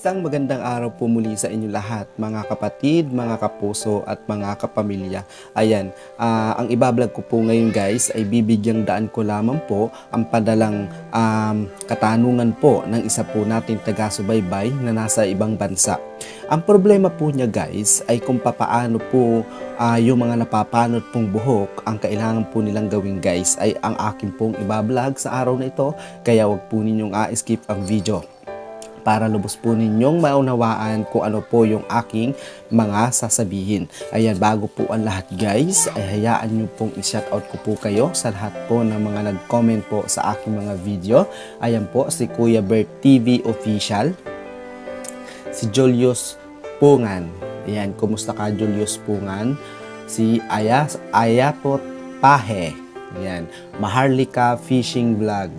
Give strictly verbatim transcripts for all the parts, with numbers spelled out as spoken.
Isang magandang araw po muli sa inyo lahat, mga kapatid, mga kapuso at mga kapamilya. Ayan, ah, ang ibablog ko po ngayon guys ay bibigyang daan ko lamang po ang padalang um, katanungan po ng isa po natin taga-subaybay na nasa ibang bansa. Ang problema po niya guys ay kung papaano po uh, yung mga napapanot pong buhok ang kailangan po nilang gawin guys ay ang akin pong ibablog sa araw na ito, kaya wag po ninyong a-skip ang video para lubos po ninyong maunawaan kung ano po yung aking mga sasabihin. Ayan, bago po ang lahat guys, ay hayaan nyo pong i-shoutout ko po kayo sa lahat po ng mga nag-comment po sa aking mga video. Ayan po, si Kuya Bert T V Official, si Julius Pungan. Ayan, kumusta ka Julius Pungan? Si Ayas, Ayatot Pahe. Ayan, Maharlika Fishing Vlog.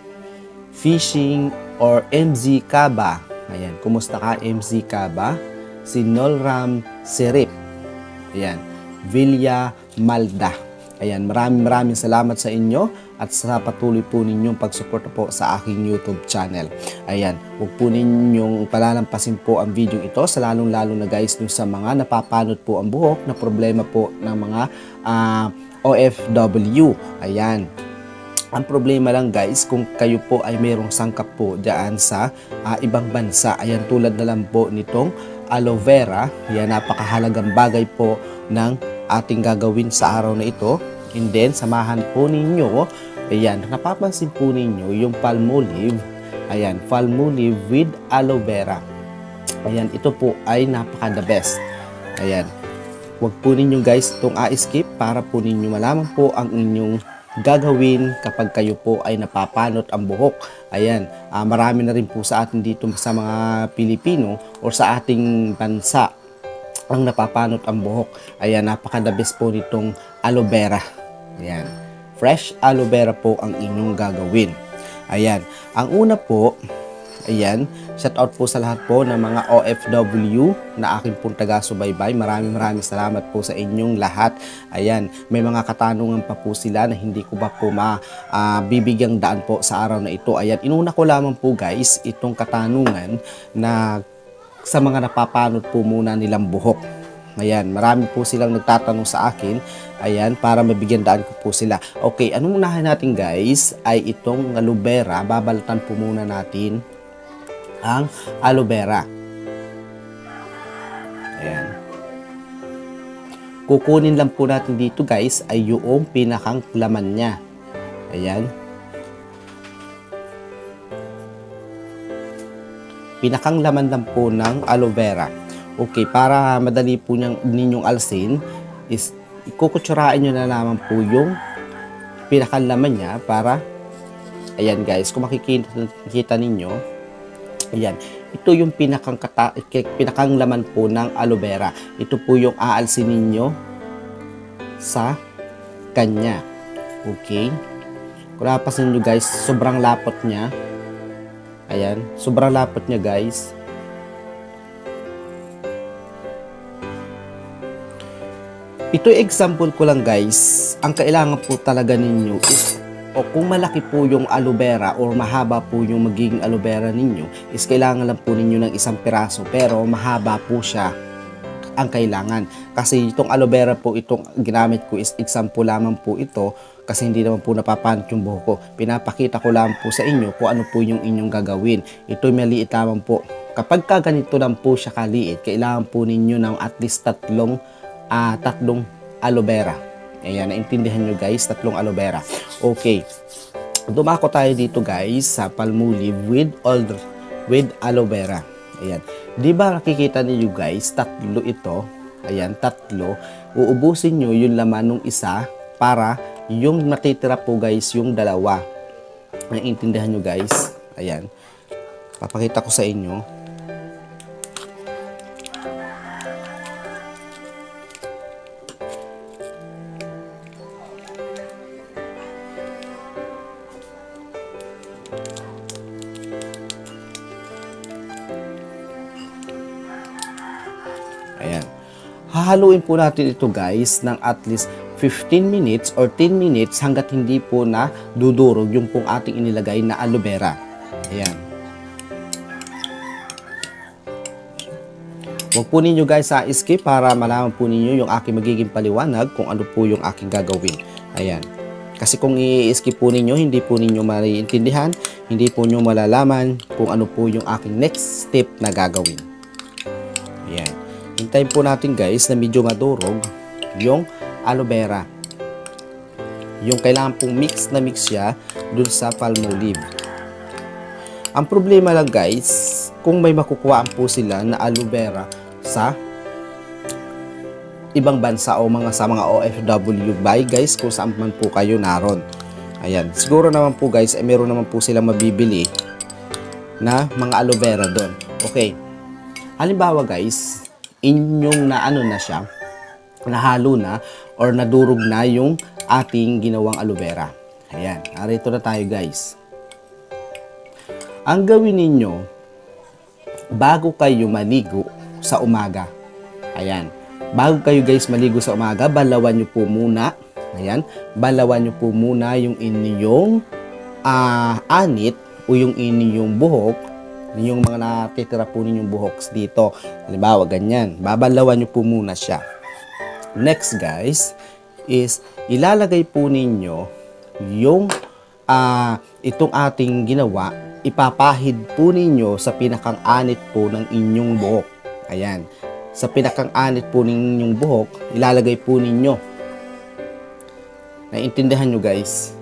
Fishing or M Z Kaba. Ayan, kumusta ka M Z Kaba? Si Nolram Serip. Ayan, Villa Malda. Ayan, maraming maraming salamat sa inyo at sa patuloy po ninyong pagsuporta po sa aking YouTube channel. Ayan, huwag po ninyong palalampasin po ang video ito sa lalong lalo na guys dun sa mga napapanot po ang buhok na problema po ng mga uh, O F W. Ayan. Ang problema lang guys, kung kayo po ay mayroong sangkap po dyan sa uh, ibang bansa, ayan tulad na lang po nitong aloe vera, yan napakahalagang bagay po ng ating gagawin sa araw na ito. And then, samahan po ninyo, ayan, napapansin po ninyo yung palmolive, ayan, palmolive with aloe vera. Ayan, ito po ay napaka the best. Ayan, huwag po ninyo guys itong a-skip para po ninyo malaman po ang inyong gagawin kapag kayo po ay napapanot ang buhok. Ayan, uh, marami na rin po sa atin dito sa mga Pilipino o sa ating bansa ang napapanot ang buhok. Ayan, napaka-the best po nitong aloe vera. Ayan, fresh aloe vera po ang inyong gagawin. Ayan, ang una po, ayan, shout out po sa lahat po ng mga O F W na aking pong taga-subaybay. Maraming maraming salamat po sa inyong lahat. Ayan, may mga katanungan pa po sila na hindi ko pa po mabibigyang uh, daan po sa araw na ito. Ayan, inuna ko lamang po guys itong katanungan na sa mga napapanot po muna nilang buhok. Ayan, marami po silang nagtatanong sa akin. Ayan, para mabigyan daan ko po sila. Okay, anong unahin natin guys ay itong aloe vera. Babalatan po muna natin ang aloe vera. Ayan. Kukunin lang po natin dito guys ay yung pinakang laman niya. Ayan. Pinakang laman lang po ng aloe vera. Okay, para madali po niyang, ninyong alsin is ikukutsurain nyo na naman po yung pinakang laman niya para, ayan guys, kung makikita, makikita ninyo, ayan, ito yung pinakang, kata, pinakang laman po ng aloe vera. Ito po yung aalsin ninyo sa kanya. Okay? Kung napasin nyo guys, sobrang lapot niya. Ayan, sobrang lapot niya guys. Ito example ko lang guys. Ang kailangan po talaga ninyo is o kung malaki po yung aloe vera or mahaba po yung magiging aloe vera ninyo, is kailangan lang po ninyo ng isang piraso pero mahaba po siya ang kailangan. Kasi itong aloe vera po, itong ginamit ko is example lamang po ito kasi hindi naman po napapanot yung buhok ko. Pinapakita ko lang po sa inyo kung ano po yung inyong gagawin. Ito maliit lamang po. Kapag ka ganito lang po siya kaliit, kailangan po ninyo ng at least tatlong, uh, tatlong aloe vera. Ayan, naintindihan nyo guys, tatlong aloe vera. Okay, dumako tayo dito guys sa palmolive with, with aloe vera. Ayan, di ba nakikita niyo guys, tatlo ito. Ayan, tatlo. Uubusin nyo yung laman ng isa para yung matitira po guys yung dalawa. Naintindihan nyo guys. Ayan, papakita ko sa inyo. Ayan. Hahaluin po natin ito guys ng at least fifteen minutes or ten minutes hanggat hindi po na dudurog yung pong ating inilagay na aloe vera. Ayan. Huwag po ninyo guys sa skip para malaman po ninyo yung aking magiging paliwanag kung ano po yung aking gagawin. Ayan. Kasi kung i-skip po ninyo, hindi po ninyo maiintindihan, hindi po nyo malalaman kung ano po yung aking next step na gagawin. Ayan. Hintayin po natin guys na medyo madurog yung aloe vera. Yung kailangan pong mix na mix siya dun sa palmolive. Ang problema lang guys, kung may makukuhaan po sila na aloe vera sa ibang bansa o mga sa mga O F W by guys kung saan man po kayo naron. Ayan, siguro naman po guys, eh, meron naman po silang mabibili na mga aloe vera doon. Okay. Halimbawa guys, inyong na ano na siya, nahalo na or nadurog na yung ating ginawang aloe vera. Ayan, narito na tayo guys. Ang gawin ninyo bago kayo maligo sa umaga. Ayan. Bago kayo guys maligo sa umaga, balawan nyo po muna. Ayan. Balawan nyo po muna yung inyong uh, anit o yung inyong buhok. Yung mga natitira po ninyong buhok dito. Halimbawa, ganyan. Babalawan nyo po muna siya. Next guys, is ilalagay po ninyo yung uh, itong ating ginawa. Ipapahid po ninyo sa pinakang anit po ng inyong buhok. Ayan. Sa pinakang anit po ng inyong buhok, ilalagay po ninyo. Naiintindihan nyo guys?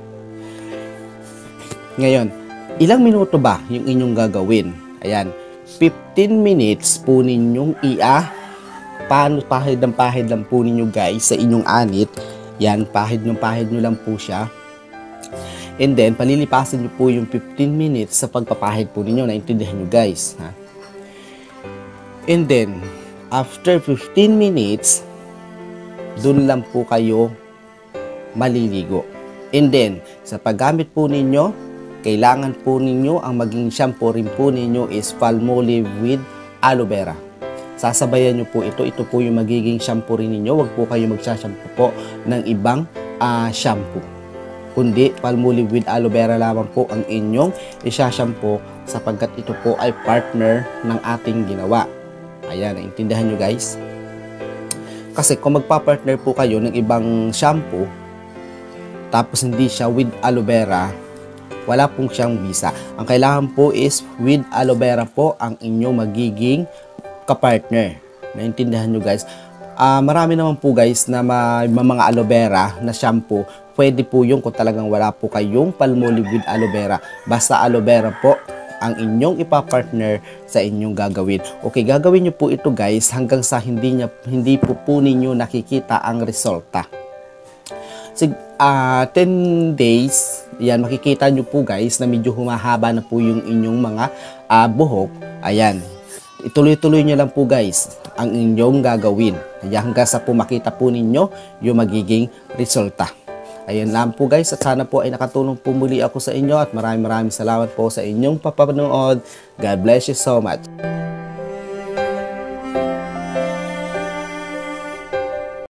Ngayon, ilang minuto ba yung inyong gagawin? Ayan. fifteen minutes po ninyong ia. Paano pahid ng pahid lang po ninyo guys sa inyong anit. Yan, pahid ng pahid nyo lang po siya. And then, palilipasin nyo po yung fifteen minutes sa pagpapahid po ninyo. Naintindihan nyo guys. Ha? And then, after fifteen minutes, dun lang po kayo maliligo. And then, sa paggamit po ninyo, kailangan po ninyo, ang maging shampoo rin po ninyo is Palmolive with aloe vera. Sasabayan nyo po ito. Ito po yung magiging shampoo rin ninyo. Huwag po kayo magsashampoo po ng ibang uh, shampoo. Kundi Palmolive with aloe vera lamang po ang inyong isashampoo sapagkat ito po ay partner ng ating ginawa. Ayan, naintindihan nyo guys? Kasi kung magpa-partner po kayo ng ibang shampoo tapos hindi siya with aloe vera, wala pong siyang visa. Ang kailangan po is with aloe vera po ang inyong magiging kapartner. Naintindihan nyo guys? Uh, marami naman po guys na may mga aloe vera na shampoo. Pwede po yung kung talagang wala po kayong Palmolive with aloe vera. Basta aloe vera po ang inyong ipapartner sa inyong gagawin. Okay, gagawin nyo po ito guys hanggang sa hindi, niya, hindi po po ninyo nakikita ang resulta. Sig uh, ten days, yan, makikita nyo po guys na medyo humahaba na po yung inyong mga uh, buhok. Ayan. Ituloy-tuloy nyo lang po guys ang inyong gagawin. Ayan, hanggang sa po makita po ninyo yung magiging resulta. Ayan lang po guys at sana po ay nakatulong po muli ako sa inyo at maraming maraming salamat po sa inyong papanood. God bless you so much.